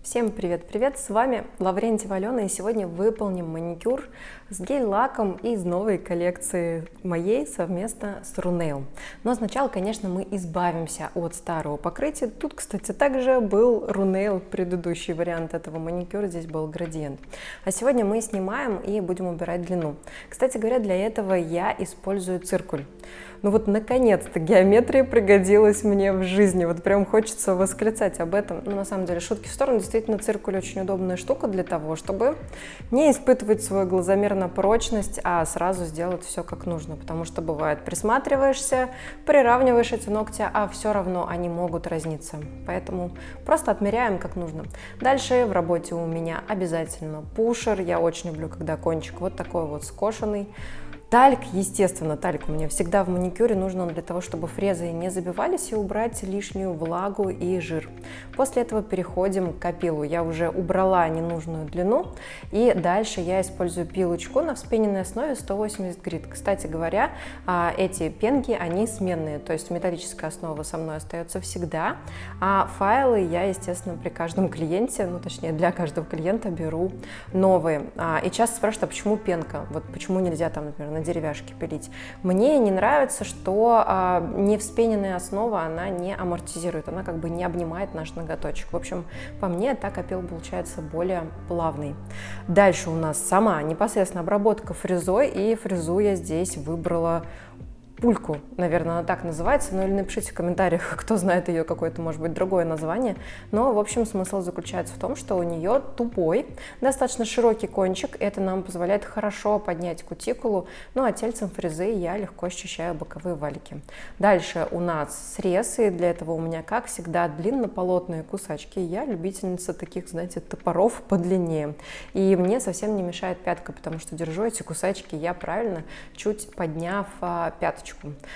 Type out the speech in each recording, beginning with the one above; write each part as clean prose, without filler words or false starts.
Всем привет-привет! С вами Лаврентьева Алена, и сегодня выполним маникюр с гель-лаком из новой коллекции моей совместно с Runail. Но сначала, конечно, мы избавимся от старого покрытия. Тут, кстати, также был Runail, предыдущий вариант этого маникюра, здесь был градиент. А сегодня мы снимаем и будем убирать длину. Кстати говоря, для этого я использую циркуль. Ну вот, наконец-то, геометрия пригодилась мне в жизни. Вот прям хочется восклицать об этом. Но на самом деле, шутки в сторону, действительно, циркуль очень удобная штука для того, чтобы не испытывать свой глазомер на прочность, а сразу сделать все как нужно. Потому что бывает, присматриваешься, приравниваешь эти ногти, а все равно они могут разниться. Поэтому просто отмеряем как нужно. Дальше в работе у меня обязательно пушер. Я очень люблю, когда кончик вот такой вот скошенный. Тальк, естественно, тальк у меня всегда в маникюре, нужен он для того, чтобы фрезы не забивались и убрать лишнюю влагу и жир. После этого переходим к пилу. Я уже убрала ненужную длину, и дальше я использую пилочку на вспененной основе 180 грит. Кстати говоря, эти пенки, они сменные, то есть металлическая основа со мной остается всегда, а файлы я, естественно, при каждом клиенте, ну точнее для каждого клиента беру новые. И часто спрашивают, а почему пенка? Вот почему нельзя там, например, на деревяшке пилить. Мне не нравится, что не вспененная основа, она не амортизирует, она как бы не обнимает наш ноготочек. В общем, по мне так пил получается более плавный. Дальше у нас сама непосредственно обработка фрезой, и фрезу я здесь выбрала пульку, наверное, она так называется, ну или напишите в комментариях, кто знает ее какое-то, может быть, другое название. Но, в общем, смысл заключается в том, что у нее тупой, достаточно широкий кончик, это нам позволяет хорошо поднять кутикулу, ну а тельцем фрезы я легко ощущаю боковые валики. Дальше у нас срез, и для этого у меня, как всегда, длиннополотные кусачки. Я любительница таких, знаете, топоров подлиннее. И мне совсем не мешает пятка, потому что держу эти кусачки я правильно, чуть подняв пяточку.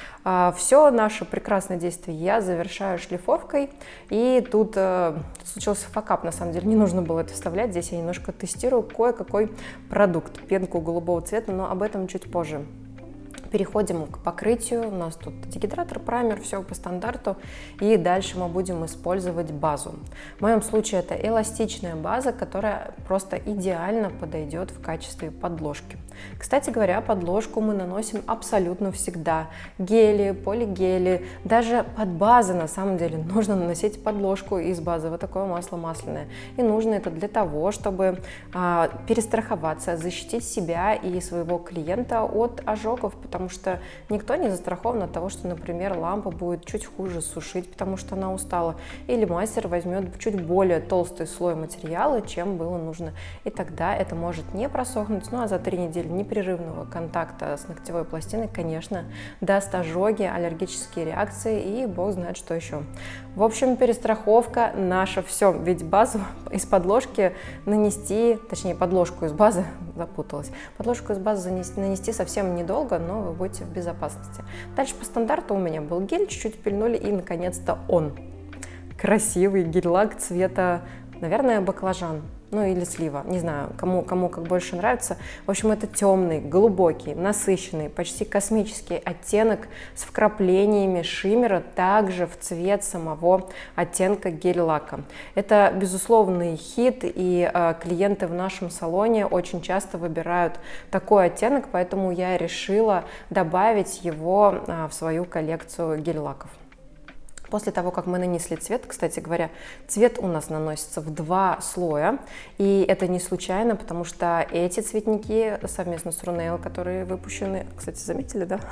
Все наше прекрасное действие я завершаю шлифовкой, и тут случился факап, на самом деле не нужно было это вставлять, здесь я немножко тестирую кое-какой продукт, пенку голубого цвета, но об этом чуть позже. Переходим к покрытию, у нас тут дегидратор, праймер, все по стандарту, и дальше мы будем использовать базу. В моем случае это эластичная база, которая просто идеально подойдет в качестве подложки. Кстати говоря, подложку мы наносим абсолютно всегда. Гели, полигели, даже под базы на самом деле нужно наносить подложку из базы, вот такое масло масляное. И нужно это для того, чтобы перестраховаться, защитить себя и своего клиента от ожогов, потому что никто не застрахован от того, что, например, лампа будет чуть хуже сушить, потому что она устала, или мастер возьмет чуть более толстый слой материала, чем было нужно, и тогда это может не просохнуть, ну а за 3 недели непрерывного контакта с ногтевой пластиной, конечно, даст ожоги, аллергические реакции и бог знает что еще. В общем, перестраховка наша все, ведь базу из подложки нанести, точнее подложку из базы, запуталась, подложку из базы нанести совсем недолго, но вы будете в безопасности. Дальше по стандарту у меня был гель, чуть-чуть пильнули, и наконец-то он. Красивый гель-лак цвета, наверное, баклажан. Ну или слива, не знаю, кому как больше нравится. В общем, это темный, глубокий, насыщенный, почти космический оттенок с вкраплениями шиммера, также в цвет самого оттенка гель-лака. Это безусловный хит, и клиенты в нашем салоне очень часто выбирают такой оттенок, поэтому я решила добавить его в свою коллекцию гель-лаков. После того, как мы нанесли цвет, кстати говоря, цвет у нас наносится в 2 слоя, и это не случайно, потому что эти цветники совместно с Runail, которые выпущены, кстати, заметили, да?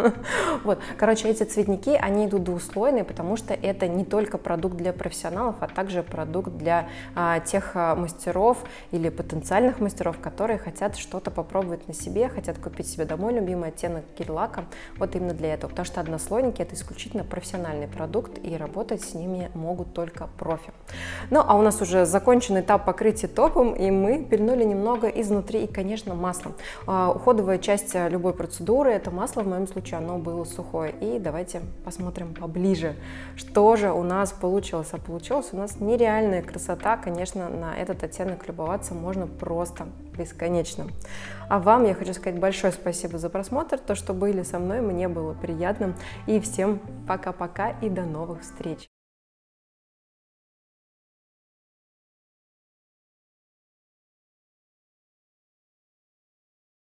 Вот, короче, эти цветники, они идут двуслойные, потому что это не только продукт для профессионалов, а также продукт для тех мастеров или потенциальных мастеров, которые хотят что-то попробовать на себе, хотят купить себе домой любимый оттенок гель-лака, вот именно для этого, потому что однослойники — это исключительно профессиональный продукт, и работать с ними могут только профи. Ну, а у нас уже закончен этап покрытия топом, и мы пильнули немного изнутри, и, конечно, маслом. Уходовая часть любой процедуры — это масло, в моем случае оно было сухое. И давайте посмотрим поближе, что же у нас получилось. А получилось у нас нереальная красота. Конечно, на этот оттенок любоваться можно просто бесконечно. А вам я хочу сказать большое спасибо за просмотр, то, что были со мной, мне было приятно. И всем пока-пока и до новых встреч!